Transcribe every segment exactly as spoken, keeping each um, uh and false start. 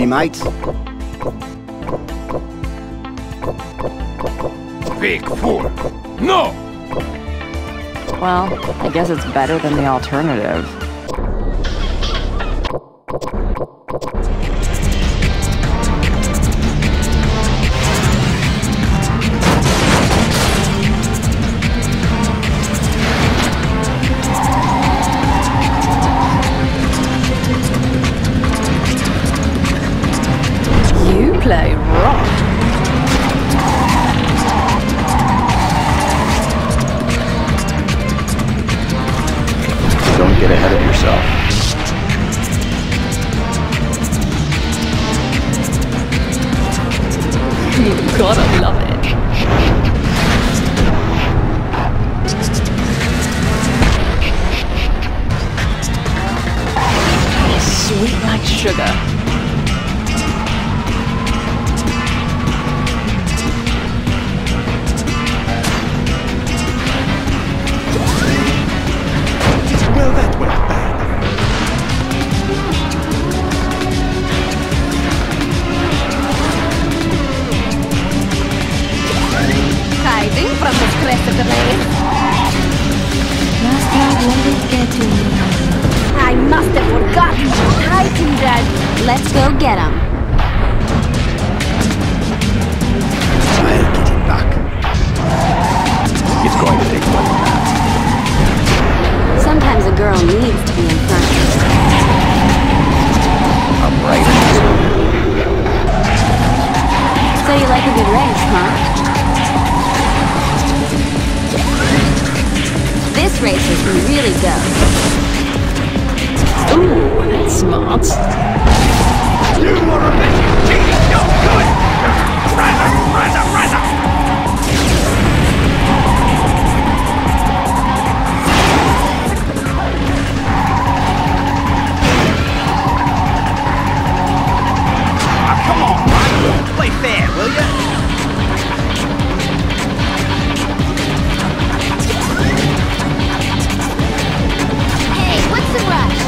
me, mate. Big fool! No! Well, I guess it's better than the alternative. You play rock. Don't get ahead of yourself. You gotta love it. Sweet like sugar. Well, that went bad. Hiding from the crest of the wave. Must not let it get to me. I must have forgotten. Hiding that. Let's go get him. I'll get him back. It's going to take more than that. Sometimes a girl needs to be in front. I'm right. So you like a good race, huh? This race is really go. Ooh, that's smart. You are a bitch! Cheating! No, do it! Rise up! Rise up! Rise up! Ah, come on, man! Play fair, will ya? Hey, what's the rush?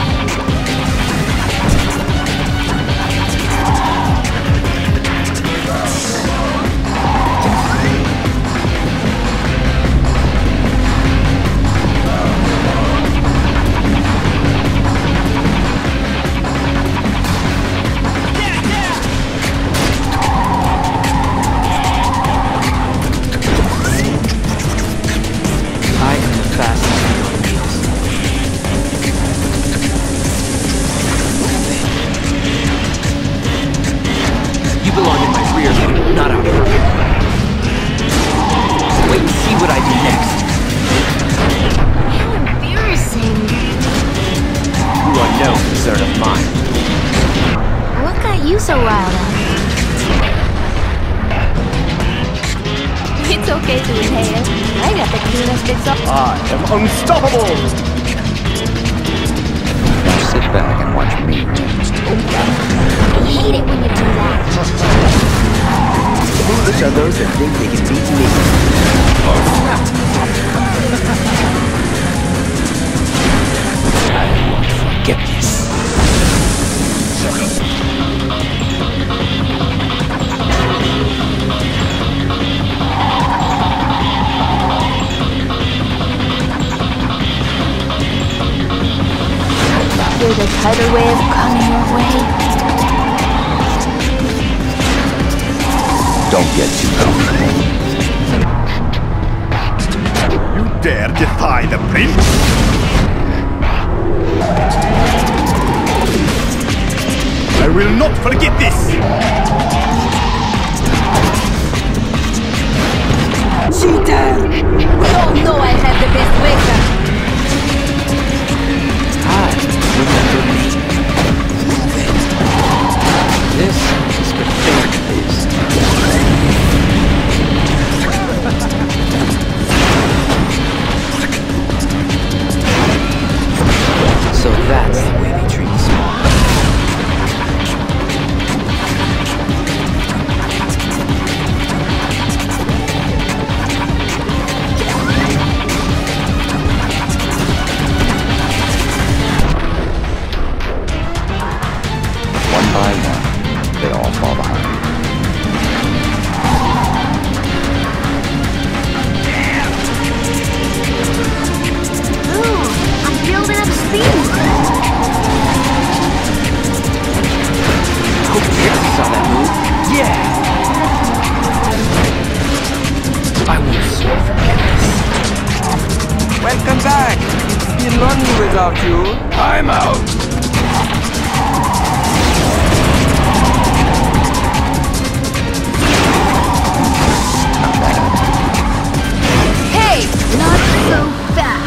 I am the fastest on your wheels. You belong in my rear view, not out front. Wait and see what I do next. How embarrassing. You are no concern of mine. What got you so riled up? It's okay to inhale. I got the cleanest bits of. I am unstoppable! Now sit back and watch me. I hate it when you do that. Foolish are those that think they can beat me. I won't forget this. There's a tidal wave coming your way. Don't get too comfortable. You dare defy the prince? I will not forget this! Cheater! We all know I have the best racer. Hi, remember me. This is the third phase. So that's the way they treat small. run without you. I'm out! Hey! Not so fast!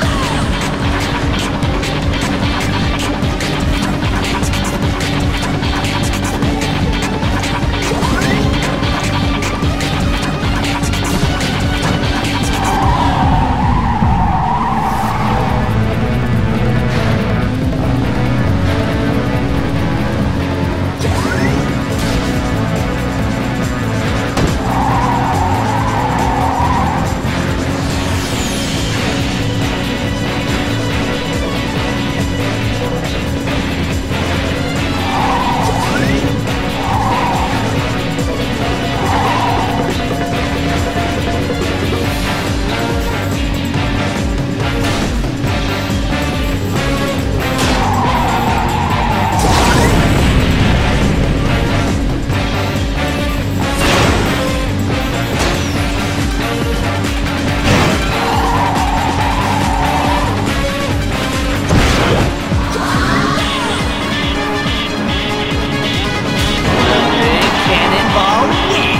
Cannonball win!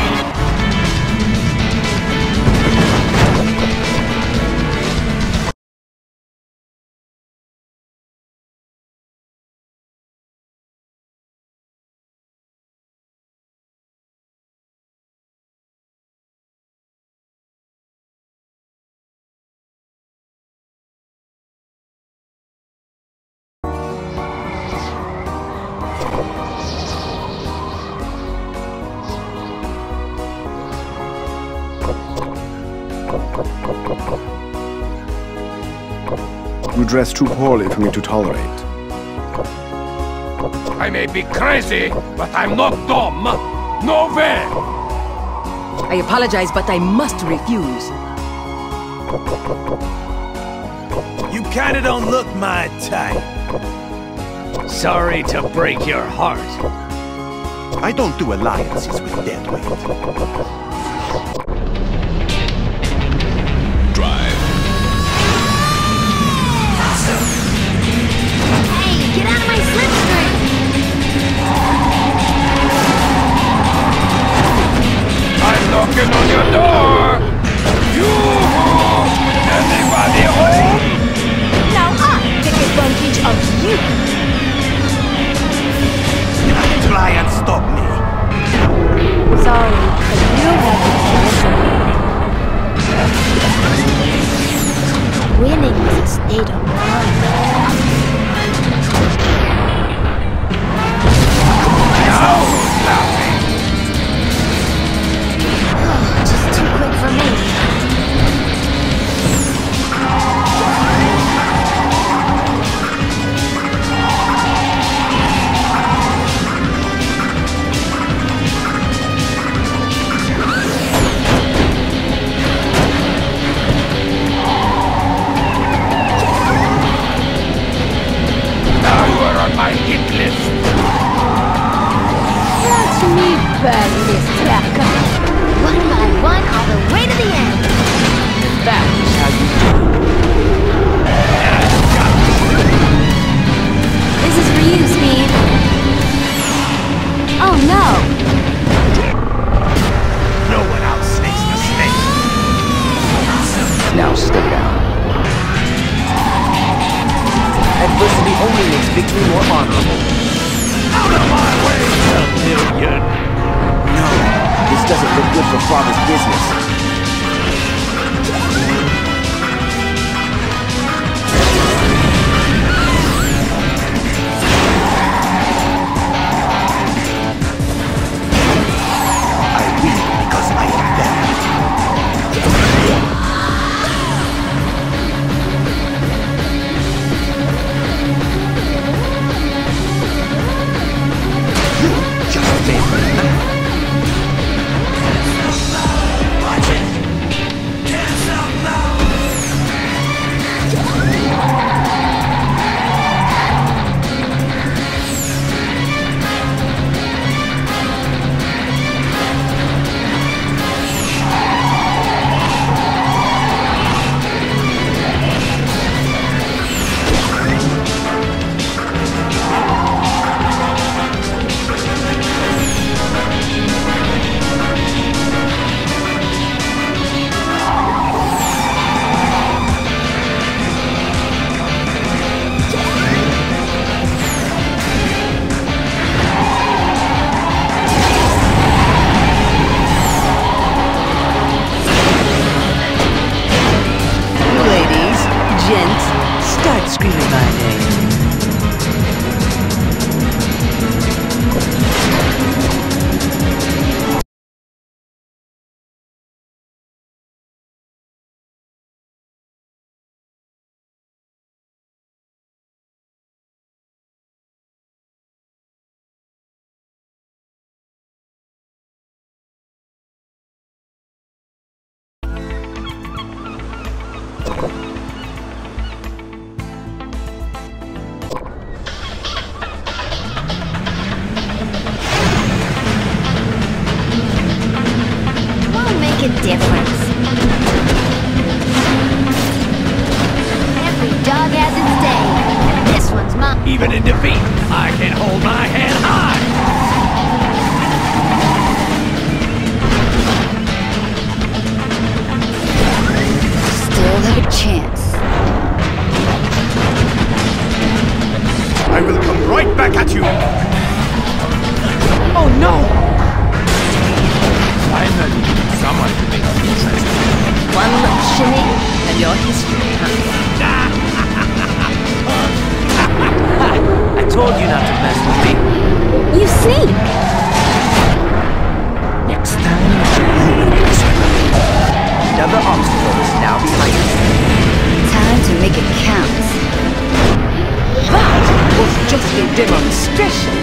You dress too poorly for me to tolerate. I may be crazy, but I'm not dumb. No way! I apologize, but I must refuse. You kinda don't look my type. Sorry to break your heart. I don't do alliances with deadweight. Drive. Hey, get out of my slipstream! I'm knocking on your door! You! Anybody home? Now I take advantage of you! Try and stop me. Sorry, but you have the Winning is a state of mind. Now who's laughing? Just too quick for me. Now you are on my hit list. Watch me burn this tracker. One by one, all the way to the end. That is how you do This is for you, Speed. Oh no! No one outsnakes the snake. Now stay down. Adversity only makes victory more honorable. Out of my way, chameleon! No, this doesn't look good for Father's business. I win because I am better. You just made me mad. Watch it. a difference. Every dog has its day, and this one's mine. Even in defeat, I can hold my head high! Still have a chance. I will come right back at you! Oh no! Finally, someone to make me interested. One little shimmy, and your history, huh? I told you not to mess with me. You sneak! Next time, you will be disappointed. Another obstacle is now behind you. Time to make it count. That was just a demonstration.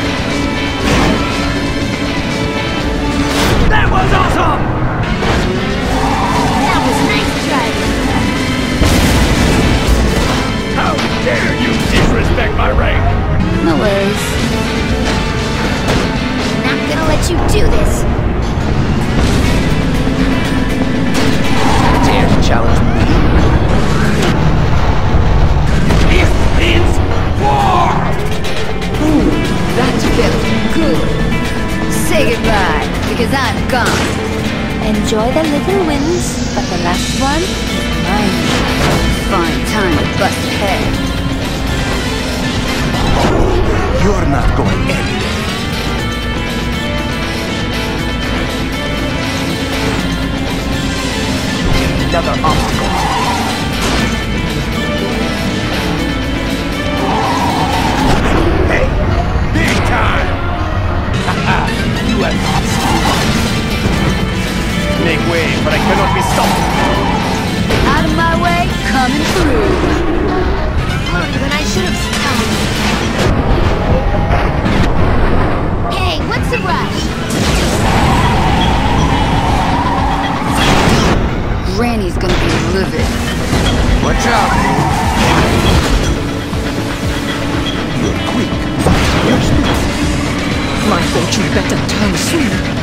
That was awesome! That was nice driving. How dare you disrespect my rank! No worries. Not gonna let you do this. Dare to challenge me? This is war! Ooh, that felt good. Say goodbye, because I'm gone. Enjoy the little wins, but the last one, Mine. Fine time to bust ahead. You're not going anywhere. Another obstacle. Hey! Big time! Haha! You have lost. Make way, but I cannot be stopped. Out of my way, coming through. look, then I should have stopped. Hey, what's the rush? Granny's gonna be livid. Watch out! You're quick. You're smooth. My fortune better turn soon.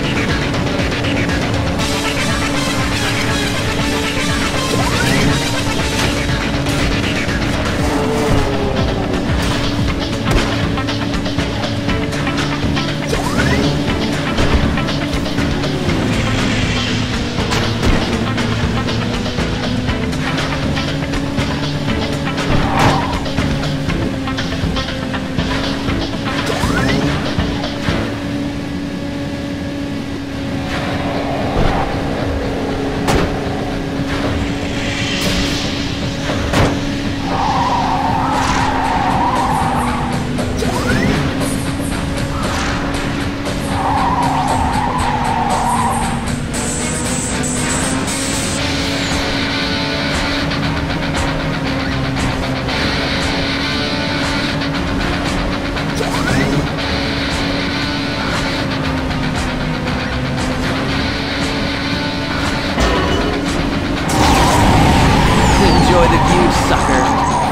Enjoy the view, sucker.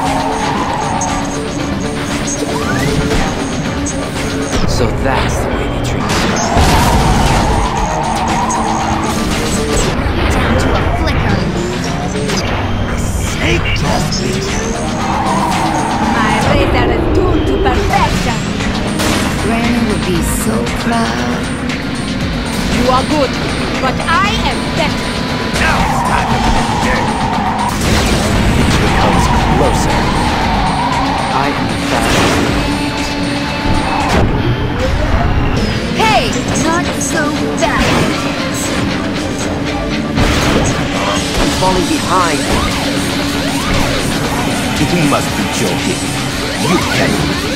So that's the way they treat you. Down to a flicker. Snake just beat you. My razor is tuned to perfection. Granny would be so proud. You are good, but I am better. Now it's time to play the game. It comes closer. I am the fastest. Hey, not so fast. I'm falling behind. You must be joking. You can.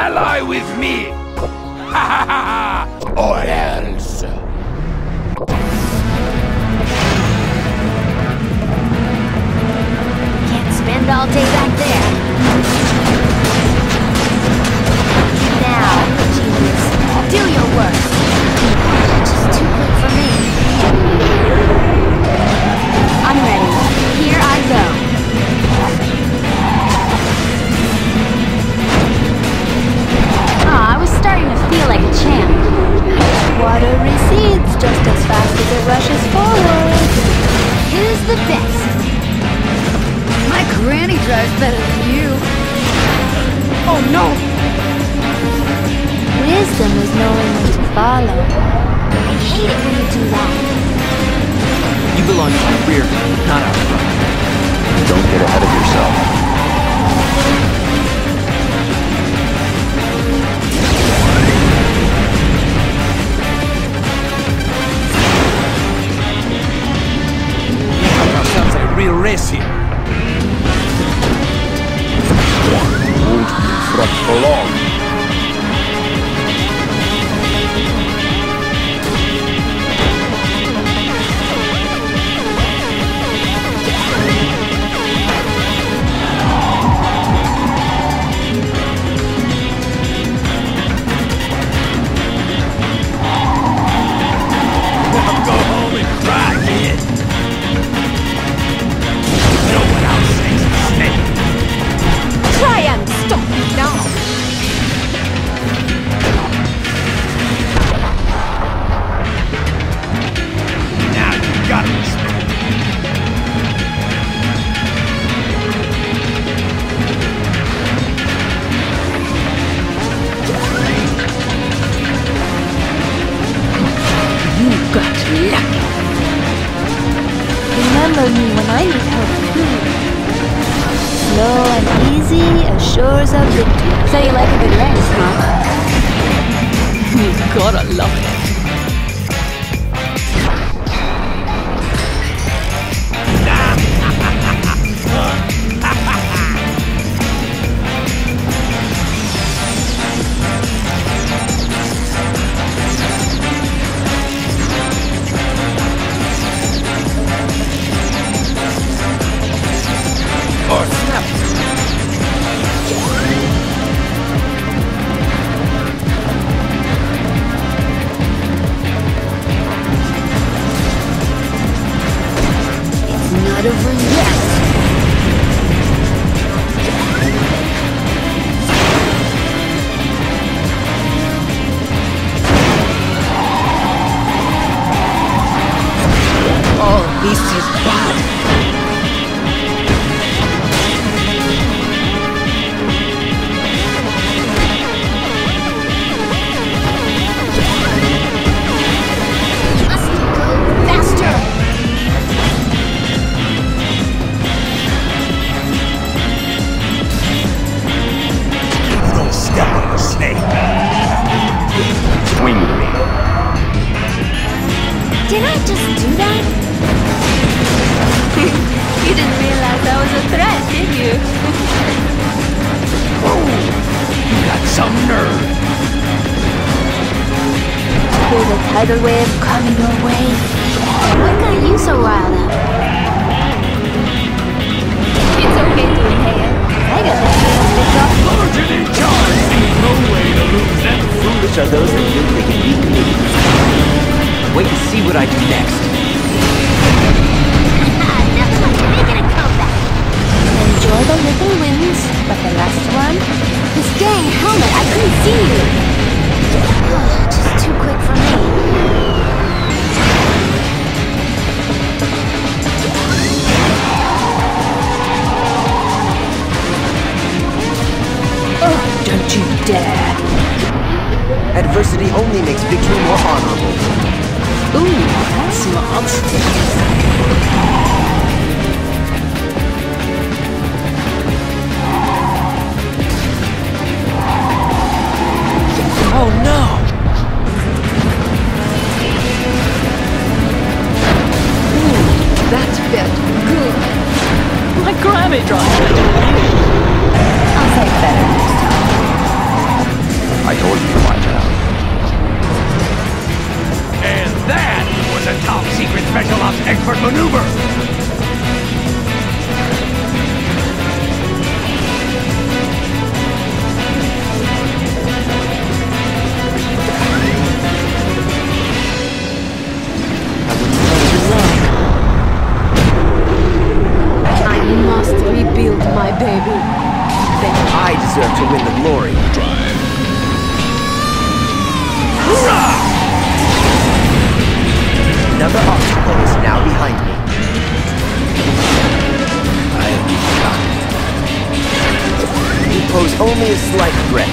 Ally with me! Ha ha ha ha! Or else! Can't spend all day back there. Now, genius, do your worst. Just too quick for me. I'm ready. Here I go. Ah, I was starting to feel like a champ. Water recedes just as fast as it rushes forward. Who's the best? My granny drives better than you. Oh no! Wisdom is knowing when to follow. I hate it when you do that. You belong in the rear, not out front. Don't get ahead of yourself. Sounds like a real race here. Won't be front for long. Now go home and cry, kid. No one else thinks it's snake. Try and stop me now. Now you gotta respect. You got lucky. Remember me when I need help too. Slow and easy as shores of victory. So you like a good race, huh? You gotta love it. Or snap. It's not over yet. Oh, this is bad. Must go faster. Don't step on the snake. Swing with me. Did I just do that? You didn't realize I was a threat, did you? You got some nerve. There's a tidal wave coming your way. What got you so riled up? It's okay to inhale. I got the tail picked up. Sergeant in charge sees no way to lose them fruit. Which are those that think they can beat me? Wait to see what I do next. Nothing like making a comeback. Enjoy the little wins, but the last one? This dang helmet, I couldn't see you. Just too quick for me. Oh, don't you dare. Adversity only makes victory more honorable. Ooh, that's smart. Oh no! Ooh, that felt good. My Grammy drive. I'll say better next time. pose only a slight threat.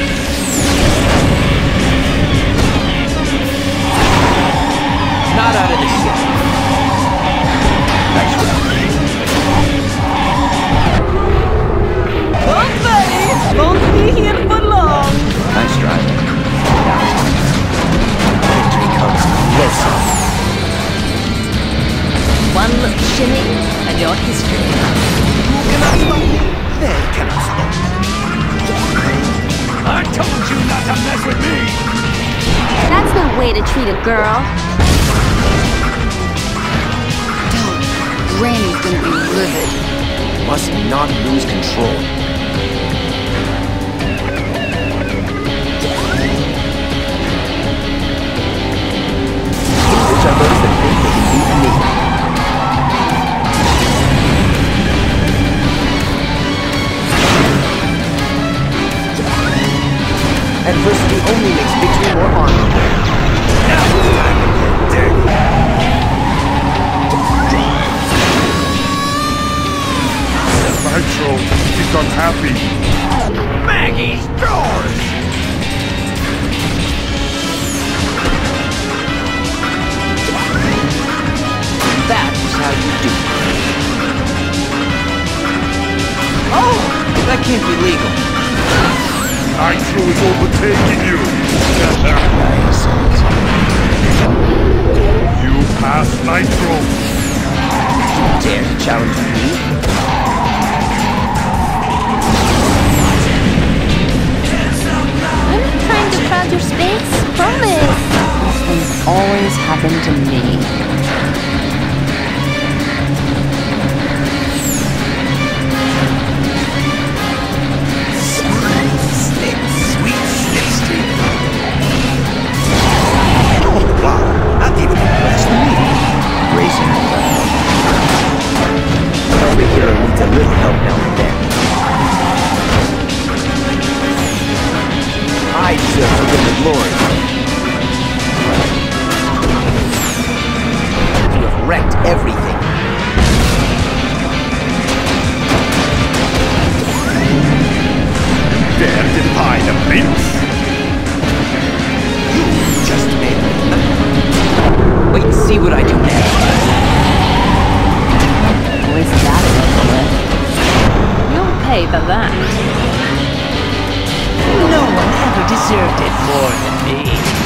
Not out of this yet. Nice one. Don't worry, won't be here for long. Nice driving. Victory comes closer. One little shimmy, and your history. They cannot stop. I told you not to mess with me! That's no way to treat a girl. Don't. Granny's gonna be livid. Must not lose control. Which are those that think they can beat me? Adversity only makes victory more honorable. Now it's time to get dirty. Nitro, he's unhappy. Maggie's drawers! That is how you do it. Oh! That can't be legal. Nitro is overtaking you. You pass Nitro. Dare to challenge me? I'm not trying to crowd your space. Promise. These things always happen to me. Snip, sweet slipstream. Oh, wow. Not even impressed me. Racing. Every hero needs a little help now and then. I deserve to win the glory. You have wrecked everything. Dare defy the Prince. You just made me. Wait and see what I do next. At least that's over with. You'll pay for that. No one ever deserved it more than me.